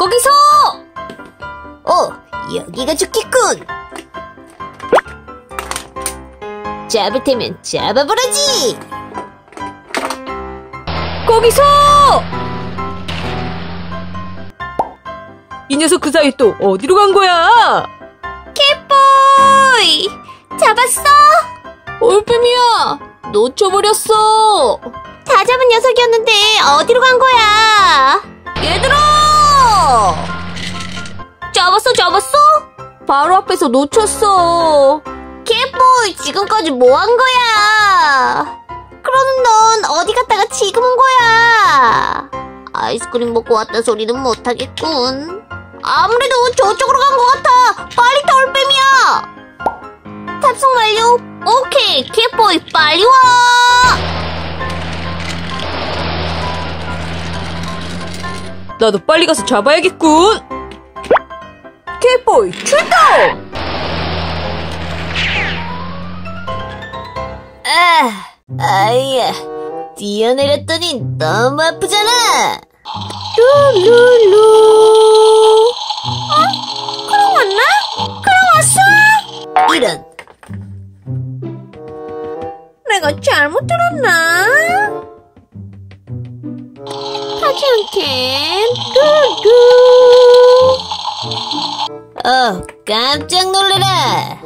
거기서! 여기가 좋겠군. 잡을 테면 잡아보라지. 거기서! 이 녀석 그 사이 또 어디로 간 거야? 캣보이! 잡았어! 올빼미야! 놓쳐버렸어! 다 잡은 녀석이었는데 어디로 간 거야? 얘들아! 잡았어? 바로 앞에서 놓쳤어. 캣보이, 지금까지 뭐 한 거야? 그러는 넌 어디 갔다가 지금 온 거야? 아이스크림 먹고 왔다 소리는 못하겠군. 아무래도 저쪽으로 간 것 같아. 빨리 타, 올빼미야. 탑승 완료. 오케이, 캣보이 빨리 와. 나도 빨리 가서 잡아야겠군. 캣보이 출동! 아이야, 뛰어내렸더니 너무 아프잖아. 룰루루. 그럼 왔나? 그럼 왔어? 이런. 내가 잘못 들었나? 하지 않게. 뚜뚜. 깜짝 놀래라.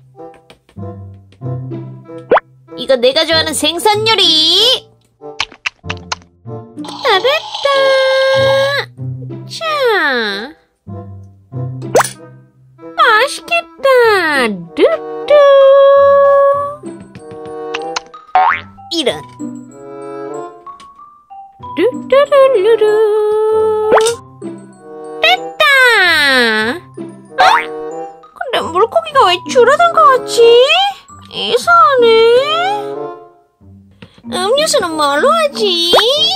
이거 내가 좋아하는 생선 요리. 잘했다. 자, 맛있겠다. 뚜뚜. 이런. 뚜뚜루루루. 됐다. 근데 물고기가 왜 줄어든 거 같지? 이상하네. 음료수는 뭘로 하지?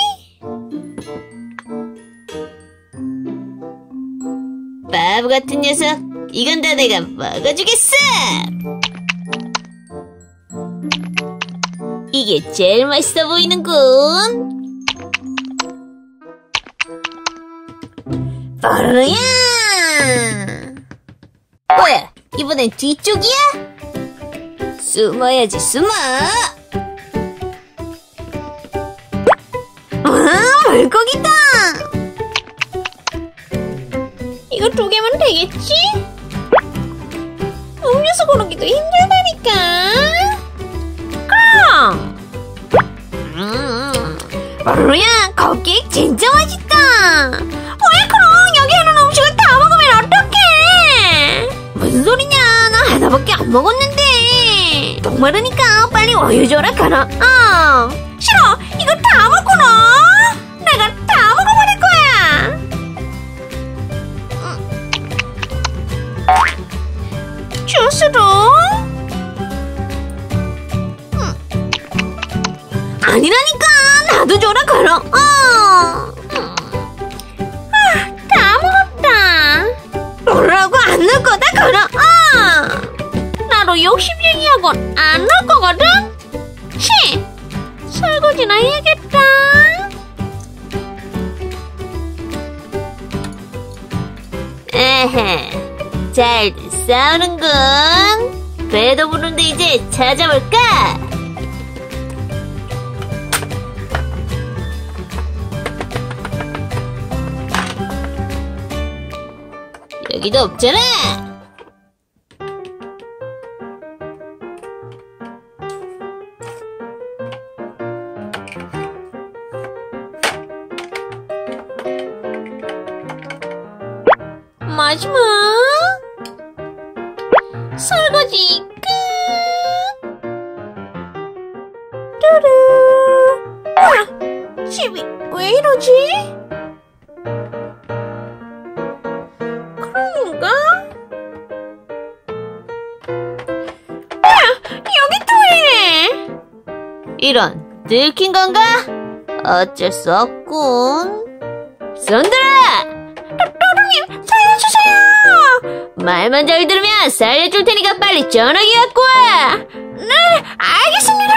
바보 같은 녀석. 이건 다 내가 먹어주겠어. 이게 제일 맛있어 보이는군. 바로야. 뭐야, 이번엔 뒤쪽이야? 숨어야지, 숨어. 물고기다. 이거 2개면 되겠지? 음료수 고르기도 힘들다니까. 바로야, 컵케이크 진짜 맛있다. 왜 그럼 여기 하는 음식을 다 먹으면 어떡해? 무슨 소리냐, 나 하나밖에 안 먹었는데. 목마르니까 빨리 우유 줘라, 가라. 싫어, 이거 다 먹고 나. 내가 다 먹어버릴 거야. 주스도? 아니라니까, 나도 줘라, 가라. 다 먹었다. 뭐라고 안 넣을 거다, 가라. 나도 욕심쟁이하곤 안 넣을 거거든? 설거지나 해야겠다. 잘들 싸우는군. 배도 부른데 이제 찾아볼까? 여기도 없잖아. 마지막 설거지 끝. 뚜루. 뭐야, 집이 왜 이러지? 그런가? 뭐야, 여기 또 해. 이런, 들킨 건가? 어쩔 수 없군. 손들어! 또롱님, 살려주세요! 말만 잘 들으면 살려줄 테니까 빨리 전화기 갖고 와! 네, 알겠습니다!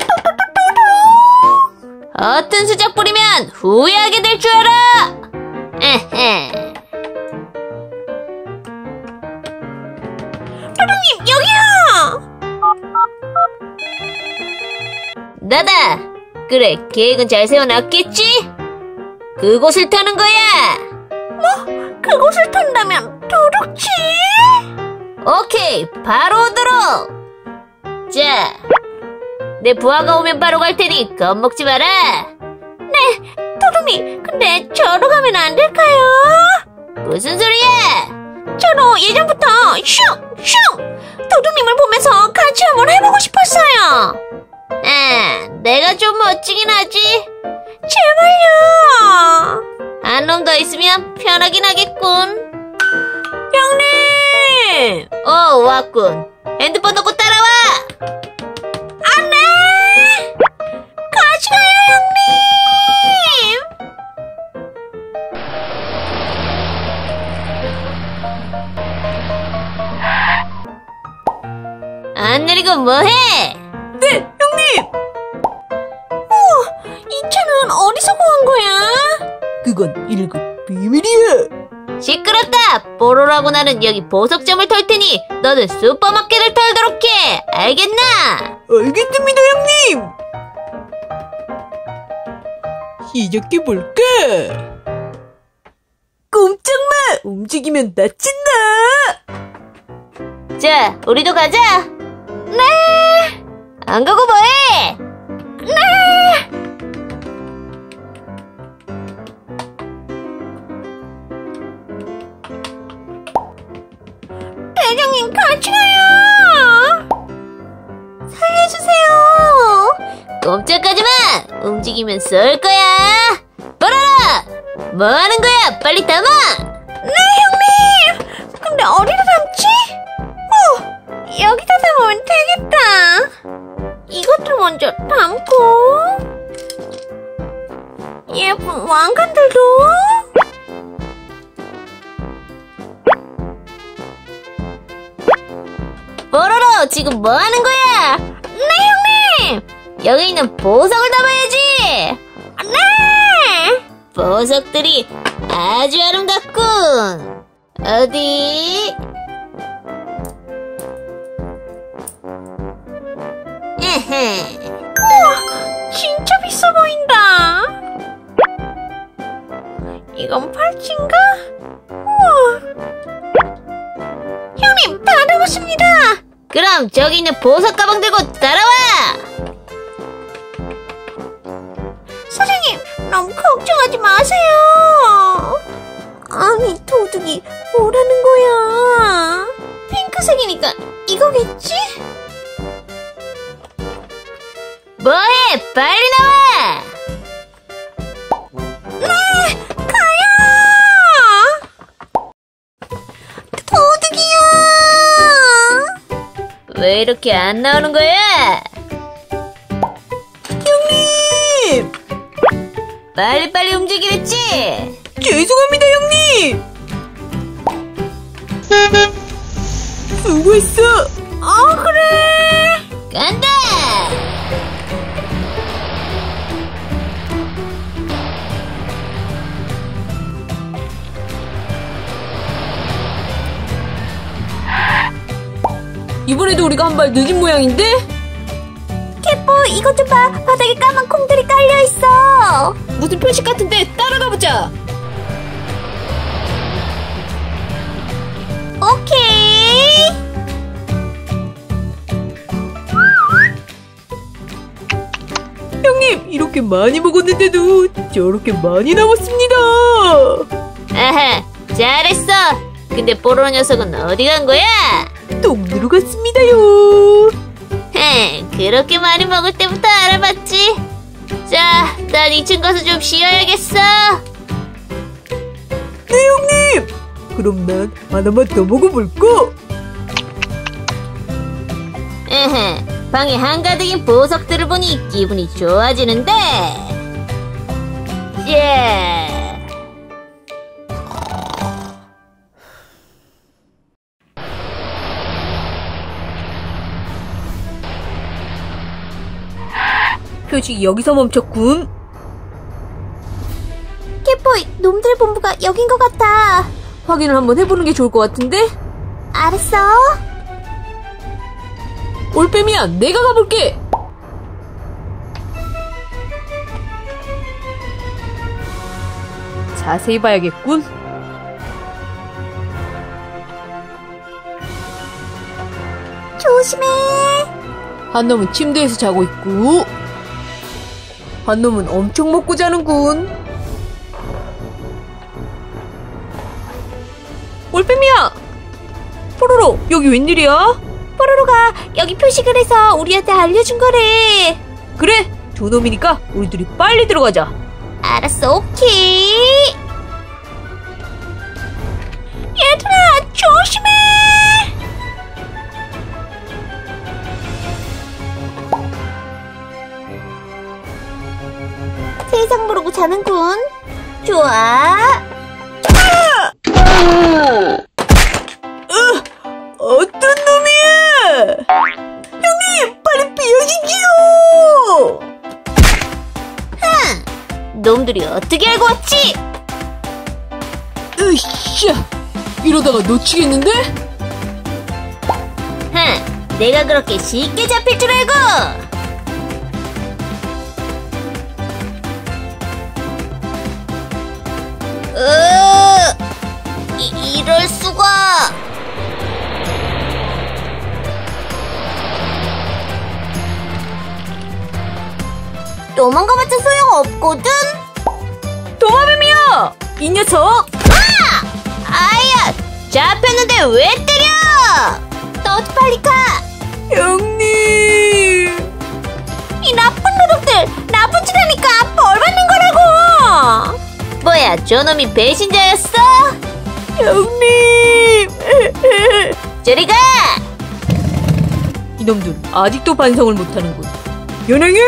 허튼 수작 부리면 후회하게 될 줄 알아! 에헤. 도둑님, 여기요! 나다! 그래, 계획은 잘 세워놨겠지? 그곳을 타는 거야! 뭐? 그곳을 탄다면 도둑치? 오케이, 바로 오도록! 자, 내 부하가 오면 바로 갈 테니 겁먹지 마라! 네, 도둑님, 근데 저로 가면 안 될까요? 무슨 소리야? 저도 예전부터 도둑님을 보면서 같이 한번 해보고 싶었어요. 내가 좀 멋지긴 하지? 제발요. 한 놈 더 있으면 편하긴 하겠군. 형님! 왔군. 핸드폰 놓고 따라와! 안 돼! 같이 가요, 형님! 안 내리고 뭐해? 네, 형님! 우와, 이 차는 어디서 구한 거야? 그건 1급 비밀이야. 시끄럽다! 뽀로로하고 나는 여기 보석점을 털 테니 너는 슈퍼마켓을 털도록 해! 알겠나? 알겠습니다, 형님! 시작해볼까? 꼼짝마! 움직이면 다친다! 자, 우리도 가자! 네! 안 가고 뭐해? 네! 대장님, 같이 가요! 살려주세요! 꼼짝하지 마! 움직이면 쏠 거야! 뽀로로! 뭐 하는 거야? 빨리 담아! 네, 형님! 근데 어디다 담지? 여기다 담으면 되겠다. 이것도 먼저 담고, 예쁜 왕관들도. 뽀로로, 지금 뭐 하는 거야? 네, 형님! 여기 있는 보석을 담아야지! 네! 보석들이 아주 아름답군. 어디? 우와, 진짜 비싸 보인다. 이건 팔찌인가? 우와. 형님, 다 담았습니다. 그럼 저기 있는 보석 가방 들고 따라와. 사장님, 너무 걱정하지 마세요. 아니, 도둑이 뭐라는 거야? 핑크색이니까 이거겠지? 뭐해? 빨리 나와! 네! 가요! 도둑이야! 왜 이렇게 안 나오는 거야? 형님! 빨리빨리 움직이랬지? 죄송합니다, 형님! 수고했어! 그래! 간다! 이번에도 우리가 한 발 늦은 모양인데? 캐포, 이것 좀 봐. 바닥에 까만 콩들이 깔려있어. 무슨 표식 같은데 따라가보자. 오케이. 형님, 이렇게 많이 먹었는데도 저렇게 많이 남았습니다. 아하, 잘했어. 근데 뽀로로 녀석은 어디 간 거야? 똥누로 갔습니다요. 그렇게 많이 먹을 때부터 알아봤지. 자, 난 2층 가서 좀 쉬어야겠어. 네, 형님. 그럼 난 하나만 더 먹어볼까? 방에 한가득인 보석들을 보니 기분이 좋아지는데. 예. 표식이 여기서 멈췄군. 캐포, 슈퍼보이, 놈들 본부가 여긴 것 같아. 확인을 한번 해보는 게 좋을 것 같은데? 알았어. 올빼미야, 내가 가볼게! 자세히 봐야겠군. 조심해. 한 놈은 침대에서 자고 있고, 한 놈은 엄청 먹고 자는군. 올빼미야! 뽀로로, 여기 웬일이야? 뽀로로가 여기 표식을 해서 우리한테 알려준 거래. 그래, 저놈이니까 우리 둘이 빨리 들어가자. 알았어, 오케이. 얘들아, 조심해. 세상 모르고 자는군. 좋아. 어떤 놈이야! 형님, 빨리 비워주지요! 놈들이 어떻게 알고 왔지? 으쌰! 이러다가 놓치겠는데? 내가 그렇게 쉽게 잡힐 줄 알고. 이럴 수가. 도망가봤자 소용없거든? 도마뱀이야! 이 녀석! 아야! 잡혔는데 왜 때려! 너도 빨리 가! 형님! 이 나쁜 놈들! 나쁜 짓 하니까 벌 받는 거라고! 뭐야, 저놈이 배신자였어? 형님! 저리 가! 이놈들 아직도 반성을 못하는군. 연행이!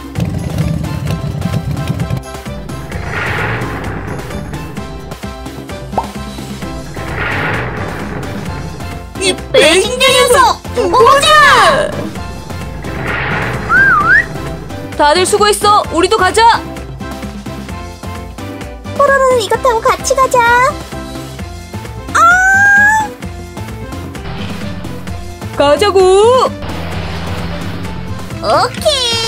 이 배신자 녀석! 두고 보자! 다들 수고했어. 우리도 가자. 뽀로로는 이거 타고 같이 가자. 가자고. 오케이.